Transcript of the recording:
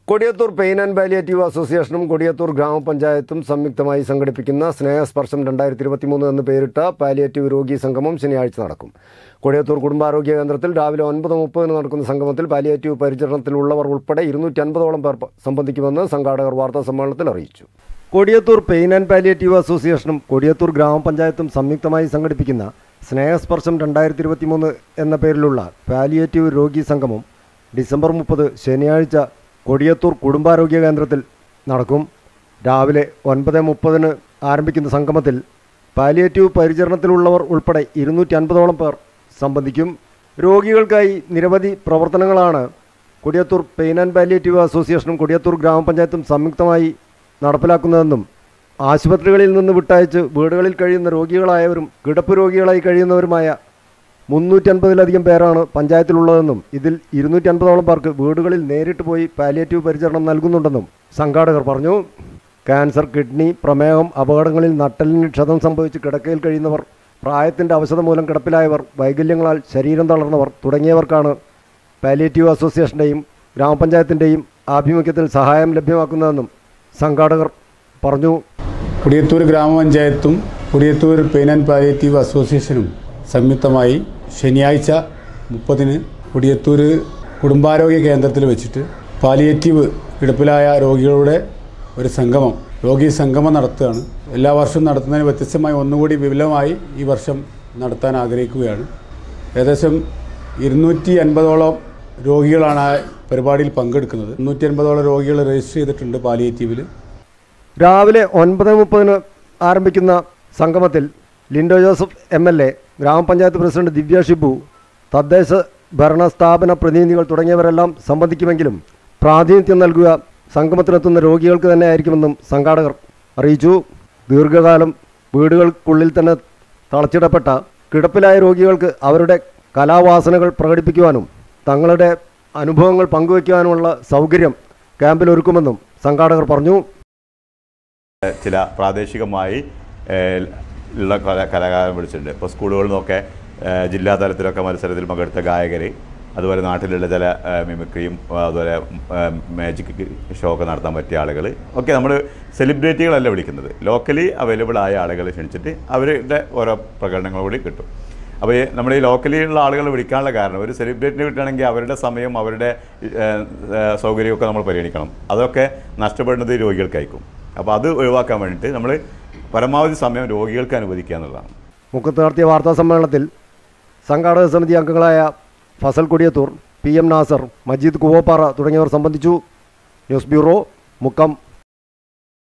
Kodiyathur pain and palliative അസോസിയേഷനും കൊടിയത്തൂർ ഗ്രാമപഞ്ചായത്തും സംയുക്തമായി സംഘടിപ്പിക്കുന്ന സ്നേഹസ്പർശം 2023 എന്ന് പേരിട്ട പാലിയേറ്റീവ് രോഗി സംഗമം ശനിയാഴ്ച നടക്കും. കൊടിയത്തൂർ കുടുംബാരോഗ്യ കേന്ദ്രത്തിൽ രാവിലെ 9:30 നടക്കുന്ന സംഗമത്തിൽ പാലിയേറ്റീവ് പരിചരണത്തിലുള്ളവർ ഉൾപ്പെടെ 250ഓളം പേർ സംബന്ധിക്കുമെന്ന് സംഘാടകർ വാർത്താസമ്മേളനത്തിൽ അറിയിച്ചു. കൊടിയത്തൂർ പെയിൻ ആൻഡ് പാലിയേറ്റീവ് അസോസിയേഷനും കൊടിയത്തൂർ ഗ്രാമപഞ്ചായത്തും സംയുക്തമായി സംഘടിപ്പിക്കുന്ന സ്നേഹസ്പർശം 2023 എന്ന പേരിലുള്ള പാലിയേറ്റീവ് രോഗി സംഗമം ഡിസംബർ 30 ശനിയാഴ്ച കൊടിയത്തൂർ കുടുംബാരോഗ്യ കേന്ദ്രത്തിൽ നടക്കും. രാവിലെ 9:30 ആരംഭിക്കുന്ന സംഗമത്തിൽ പാലിയേറ്റീവ് പരിചരണത്തിലുള്ളവർ ഉൾപ്പെടെ 250ഓളം പേർ സംബന്ധിക്കും. രോഗികൾക്കായി നിരവധി പ്രവർത്തനങ്ങളാണ് കൊടിയത്തൂർ പെയിൻ ആൻഡ് പാലിയേറ്റീവ് അസോസിയേഷനും കൊടിയത്തൂർ ഗ്രാമപഞ്ചായത്തും സംയുക്തമായി നടപ്പിലാക്കുന്നതെന്നും ആശുപത്രികളിൽ നിന്ന് വിട്ടയച്ച് വീടുകളിൽ കഴിയുന്ന രോഗികളായവരും കിടപ്പ് രോഗികളായി കഴിയുന്നവരുമായ 350-ലധികം പേരാണ് പഞ്ചായത്തിലുള്ളതെന്നും ഇതിൽ 250ഓളം പേർക്ക് വീടുകളിൽ നേരിട്ട് പോയി പാലിയേറ്റീവ് പരിചരണം നൽകുന്നുണ്ടെന്നും സംഘാടകർ പറഞ്ഞു. ക്യാൻസർ, കിഡ്നി, പ്രമേഹം, അപകടങ്ങളിൽ നട്ടെല്ലിന് ക്ഷതം സംഭവിച്ച് കിടക്കയിൽ കഴിയുന്നവർ, പ്രായത്തിൻ്റെ അവശത മൂലം കിടപ്പിലായവർ, വൈകല്യങ്ങളാൽ ശരീരം തളർന്നവർ തുടങ്ങിയവർക്കാണ് പാലിയേറ്റീവ് അസോസിയേഷൻ്റെയും ഗ്രാമപഞ്ചായത്തിൻ്റെയും ആഭിമുഖ്യത്തിൽ സഹായം ലഭ്യമാക്കുന്നതെന്നും സംഘാടകർ പറഞ്ഞു. കൊടിയത്തൂർ ഗ്രാമപഞ്ചായത്തും കൊടിയത്തൂർ പെയിൻ ആൻഡ് പാലിയേറ്റീവ് അസോസിയേഷനും സംയുക്തമായി ശനിയാഴ്ച 30 കൊടിയത്തൂർ കുടുംബാരോഗ്യ കേന്ദ്രത്തിൽ വെച്ചിട്ട് പാലിയേറ്റീവ് കിടപ്പിലായ രോഗികളുടെ ഒരു രോഗി സംഗമം നടത്തുകയാണ്. എല്ലാ വർഷവും നടത്തുന്നതിന് വ്യത്യസ്തമായി ഒന്നുകൂടി വിപുലമായി ഈ വർഷം നടത്താൻ ആഗ്രഹിക്കുകയാണ്. ഏകദേശം 250ഓളം രോഗികളാണ് ആ പരിപാടിയിൽ പങ്കെടുക്കുന്നത്. 250ഓളം രോഗികൾ രജിസ്റ്റർ ചെയ്തിട്ടുണ്ട് പാലിയേറ്റീവിൽ. രാവിലെ 9:30 ആരംഭിക്കുന്ന സംഗമത്തിൽ ലിൻഡോ ജോസഫ് MLA, ഗ്രാമപഞ്ചായത്ത് പ്രസിഡന്റ് ദിവ്യ ഷിബു, തദ്ദേശ ഭരണ സ്ഥാപന പ്രതിനിധികൾ തുടങ്ങിയവരെല്ലാം സംബന്ധിക്കുമെങ്കിലും പ്രാതിനിധ്യം നൽകുക സംഗമത്തിനെത്തുന്ന രോഗികൾക്ക് തന്നെ ആയിരിക്കുമെന്നും സംഘാടകർ അറിയിച്ചു. ദീർഘകാലം വീടുകൾക്കുള്ളിൽ തന്നെ തളച്ചിടപ്പെട്ട കിടപ്പിലായ രോഗികൾക്ക് അവരുടെ കലാവാസനകൾ പ്രകടിപ്പിക്കുവാനും തങ്ങളുടെ അനുഭവങ്ങൾ പങ്കുവയ്ക്കുവാനുമുള്ള സൗകര്യം ക്യാമ്പിൽ ഒരുക്കുമെന്നും സംഘാടകർ പറഞ്ഞു. ചില പ്രാദേശികമായി ഉള്ള കലാകാരൻ വിളിച്ചിട്ടുണ്ട്. ഇപ്പോൾ സ്കൂളുകളിൽ നിന്നൊക്കെ ജില്ലാ തലത്തിലൊക്കെ മത്സരത്തിൽ പങ്കെടുത്ത ഗായകർ, അതുപോലെ നാട്ടിലുള്ള ചില മിമിക്രിയും അതുപോലെ മാജിക് ഷോ ഒക്കെ നടത്താൻ പറ്റിയ ആളുകൾ ഒക്കെ നമ്മൾ സെലിബ്രിറ്റികളല്ല വിളിക്കുന്നത്, ലോക്കലി അവൈലബിൾ ആയ ആളുകൾ ക്ഷണിച്ചിട്ട് അവരുടെ ഓരോ പ്രകടനങ്ങളോട് കിട്ടും. അപ്പോൾ നമ്മൾ ഈ ലോക്കലി ഉള്ള ആളുകൾ വിളിക്കാനുള്ള കാരണം, ഒരു സെലിബ്രിറ്റിനെ കിട്ടുകയാണെങ്കിൽ അവരുടെ സമയം അവരുടെ സൗകര്യമൊക്കെ നമ്മൾ പരിഗണിക്കണം. അതൊക്കെ നഷ്ടപ്പെടുന്നത് രോഗികൾക്കായിരിക്കും. അപ്പോൾ അത് ഒഴിവാക്കാൻ വേണ്ടിയിട്ട് നമ്മൾ പരമാവധി സമയം രോഗികൾക്ക് അനുവദിക്കുക എന്നുള്ളതാണ്. മുക്കത്ത് നടത്തിയ വാർത്താ സമ്മേളനത്തിൽ സംഘാടക സമിതി അംഗങ്ങളായ ഫസൽ കൊടിയത്തൂർ, PM നാസർ, മജീദ് കുവോപ്പാറ തുടങ്ങിയവർ സംബന്ധിച്ചു. News bureau, Mukkam.